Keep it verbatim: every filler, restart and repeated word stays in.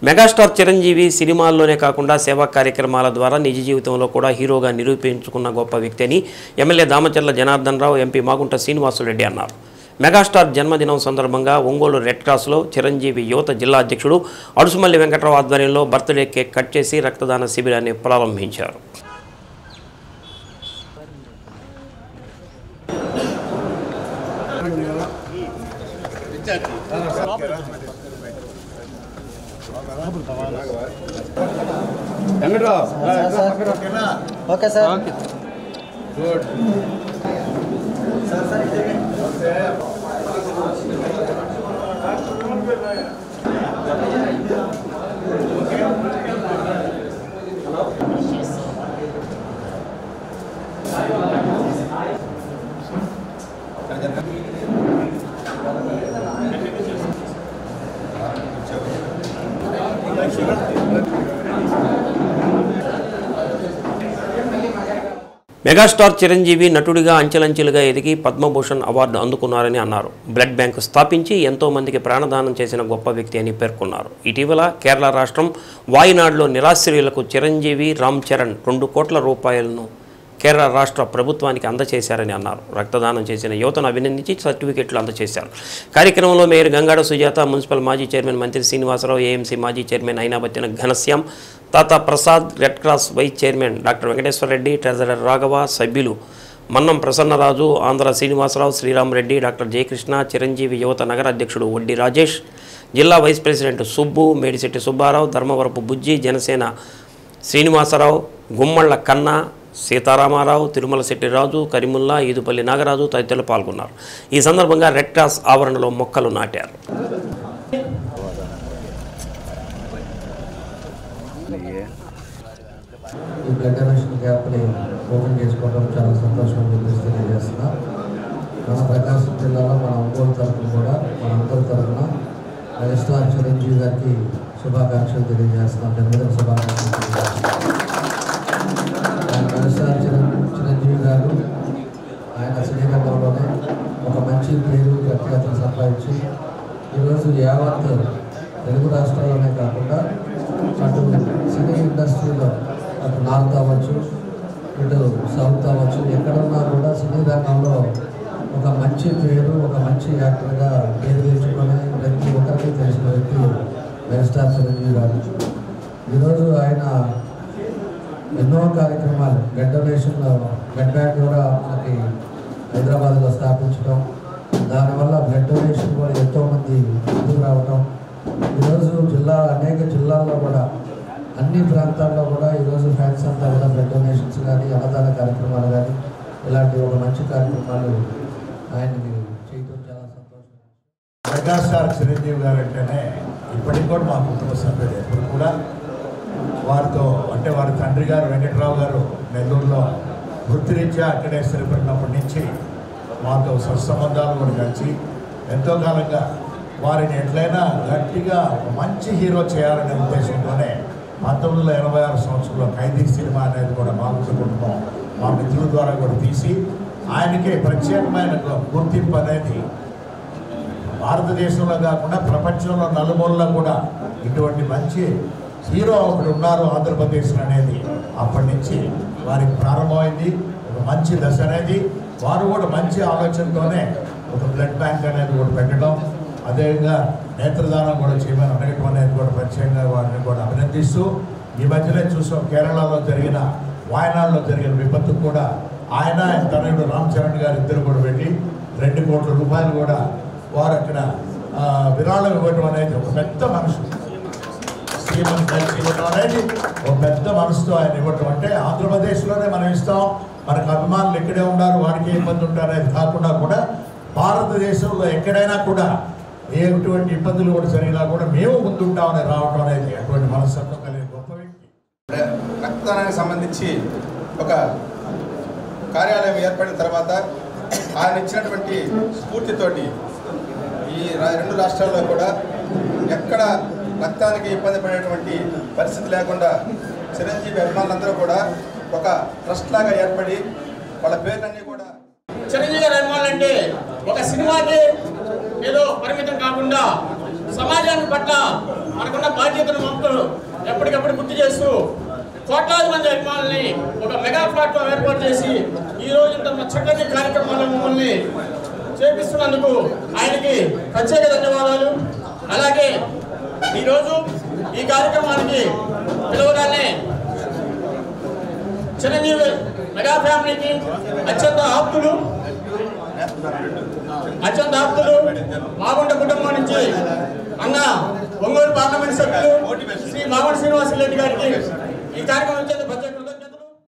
Megastar Chiranjeevi సినిమాల్లోనే కాకుండా సేవా కార్యక్రమాల ద్వారా నిజ జీవితంలో కూడా హీరోగా నిరూపించుకున్న గొప్ప వ్యక్తి అని ఎమ్మెల్యే దామచర్ల జనార్దన్ రావు, ఎంపీ మాగుంట శ్రీనివాసులరెడ్డి అన్నారు. మెగాస్టార్ జన్మదినం సందర్భంగా ఒంగోలు రెడ్ క్రాస్లో చిరంజీవి యువత జిల్లా అధ్యక్షుడు అడుసుమల్లి వెంకట్రావు ఆధ్వర్యంలో బర్త్డే కేక్ కట్ చేసి రక్తదాన శిబిరాన్ని ప్రారంభించారు. Okay sir. Good sir. Megastar Chiranjeevi నటుడిగా అంచెలంచెలుగా ఎదిగి పద్మభూషణ్ అవార్డు అందుకున్నారని అన్నారు. బ్లడ్ బ్యాంకు స్థాపించి ఎంతో మందికి ప్రాణదానం చేసిన గొప్ప వ్యక్తి అని పేర్కొన్నారు. ఇటీవల కేరళ రాష్ట్రం వాయినాడులో నిరాశ్రయులకు చిరంజీవి రామ్ చరణ్ రెండు కోట్ల రూపాయలను కేరళ రాష్ట్ర ప్రభుత్వానికి అందజేశారని అన్నారు. రక్తదానం చేసిన యువతను అభినందించి సర్టిఫికెట్లు అందజేశారు. కార్యక్రమంలో మేయర్ గంగాడ సుజాత, మున్సిపల్ మాజీ చైర్మన్ మంత్రి శ్రీనివాసరావు, ఏఎంసీ మాజీ chairman Ainabathina Ghanshyam, Tata Prasad, red cross vice chairman doctor Venkateswara Reddy, treasurer Raghava, సభ్యులు మన్నం ప్రసన్నరాజు, ఆంధ్ర శ్రీనివాసరావు, శ్రీరామరెడ్డి, డాక్టర్ జయకృష్ణ, చిరంజీవి యువత నగర అధ్యక్షుడు వడ్డీ రాజేష్, జిల్లా వైస్ ప్రెసిడెంట్ సుబ్బు, మేడిశెట్టి సుబ్బారావు, ధర్మవరపు బుజ్జి, జనసేన శ్రీనివాసరావు, గుమ్మళ్ళ కన్నా, సీతారామారావు, తిరుమల శెట్టి రాజు, కరిముల్లా, ఈదుపల్లి నాగరాజు తదితరులు పాల్గొన్నారు. ఈ సందర్భంగా రెడ్ క్రాస్ ఆవరణలో మొక్కలు నాటారు. ఈ బ్లడ్ డొనేషన్ క్యాంప్ని ఓపెన్ చేసుకోవడం చాలా సంతోషంగా తెలియజేస్తున్నా. మన ప్రకాశం జిల్లాలో మన ఒంగోలు తరఫున కూడా మన అందరి తరఫున మెగాస్టార్ చిరంజీవి గారికి శుభాకాంక్షలు తెలియజేస్తున్నాం. జన్మదిన శుభాకాంక్షలు తెలియజేస్తున్నాం. మెగాస్టార్ చిరంజీవి గారు ఆయన సినీ రంగంలోనే ఒక మంచి పేరు ప్రఖ్యాతలు సంపాదించి ఈరోజు యావత్ తెలుగు రాష్ట్రాల్లోనే కాకుండా అటు సినీ ఇండస్ట్రీలో అటు నార్త్ అవ్వచ్చు, ఇటు సౌత్ అవ్వచ్చు, ఎక్కడున్నా కూడా సినీ రంగంలో ఒక మంచి పేరు, ఒక మంచి యాక్టర్గా పేరు తెచ్చుకొని ప్రతి ఒక్కరికి తెలిసిన వ్యక్తి మెగాస్టార్ చిరంజీవి గారు. ఈరోజు ఆయన ఎన్నో కార్యక్రమాలు బ్లడ్ డొనేషన్లో బ్లడ్ బ్యాంక్ కూడా మనకి హైదరాబాద్లో స్థాపించడం, దానివల్ల బ్లడ్ డొనేషన్ కూడా ఎంతోమంది ముందుకు రావటం, ఈరోజు జిల్లా అనేక జిల్లాల్లో కూడా అన్ని ప్రాంతాల్లో కూడా ఈరోజు ఫ్యాన్స్ అంతా కూడా బ్లడ్ డొనేషన్స్ కానీ అన్నదాన కార్యక్రమాలు కానీ ఇలాంటి ఒక మంచి కార్యక్రమాలు ఆయనకి చేయడం చాలా సంతోషం. మెగాస్టార్ చిరంజీవి గారు అంటేనే ఇప్పటికి కూడా మా కుటుంబ సభ్యులు ఎప్పుడు కూడా వారితో అంటే వారి తండ్రి గారు వెంకటరావు గారు నెల్లూరులో వృత్తిరీత్యా అక్కడే స్థిరపడినప్పటి నుంచి మాతో సత్సంబంధాలు కూడా కలిసి ఎంతో కాలంగా వారిని ఎట్లయినా గట్టిగా మంచి హీరో చేయాలనే ఉద్దేశంతోనే పంతొమ్మిది వందల ఎనభై ఆరు సంవత్సరంలో ఖైదీ సినిమా అనేది కూడా మా కుటుంబం మా మిత్రుల ద్వారా కూడా తీసి ఆయనకే ప్రత్యేకమైన గుర్తింపు అనేది భారతదేశంలో కాకుండా ప్రపంచంలో నలుమూలలో కూడా ఇటువంటి మంచి హీరో ఒకటి ఉన్నారు ఆంధ్రప్రదేశ్లో అనేది అప్పటి నుంచి వారికి ప్రారంభమైంది. ఒక మంచి దశ అనేది వారు కూడా మంచి ఆలోచనతోనే ఒక బ్లడ్ బ్యాంక్ అనేది కూడా పెట్టడం, అదేవిధంగా నేత్రదానం కూడా చేయమని అడగటం అనేది కూడా ప్రత్యేకంగా వారిని కూడా అభినందిస్తూ ఈ మధ్యనే చూసాం కేరళలో జరిగిన వాయనాడులో జరిగిన విపత్తు కూడా ఆయన తనయుడు రామ్ చరణ్ గారు ఇద్దరు కూడా వెళ్ళి రెండు కోట్ల రూపాయలు కూడా వారు అక్కడ విరాళం ఇవ్వటం అనేది ఒక పెద్ద మనసు శ్రీమని కలిసి ఇవ్వటం అనేది ఒక పెద్ద మనసుతో ఆయన ఇవ్వటం అంటే ఆంధ్రప్రదేశ్లోనే మనం ఇస్తాం, మనకు అభిమానులు ఇక్కడే ఉన్నారు, వారికి ఇబ్బంది ఉంటారు అనేది కాకుండా కూడా భారతదేశంలో ఎక్కడైనా కూడా ఎటువంటి ఇబ్బందులు కూడా జరిగినా కూడా మేము ముందుంటామని రావడం అనేది అటువంటి మనస్తత్వం కలిగిన గొప్ప వ్యక్తి. రక్తదానానికి సంబంధించి ఒక కార్యాలయం ఏర్పడిన తర్వాత ఆయన ఇచ్చినటువంటి స్ఫూర్తితోటి ఈ రెండు రాష్ట్రాల్లో కూడా ఎక్కడ రక్తానికి ఇబ్బంది పడేటువంటి పరిస్థితి లేకుండా చిరంజీవి అభిమానులందరూ కూడా ఒక ట్రస్ట్ లాగా ఏర్పడి వాళ్ళ పేర్లన్నీ కూడా చిరంజీవి గారి అభిమానులంటే ఒక సినిమాకి ఏదో పరిమితం కాకుండా సమాజానికి పట్ల మనకున్న బాధ్యతను మీడియా ప్లాట్ఫామ్ ఏర్పాటు చేసి ఈ రోజు ఇంత చక్కటి కార్యక్రమాలు మమ్మల్ని చేపిస్తున్నందుకు ఆయనకి ప్రత్యేక ధన్యవాదాలు. అలాగే ఈరోజు ఈ కార్యక్రమానికి పిలవగానే చిరంజీవి మెగా ఫ్యామిలీకి అత్యంత ఆప్తులు అత్యంత ఆప్తులు మాగుంట కుటుంబం నుంచి అన్న ఒంగోలు పార్లమెంట్ సభ్యులు శ్రీ మాగుంట శ్రీనివాసరెడ్డి గారికి ఈ కార్యక్రమం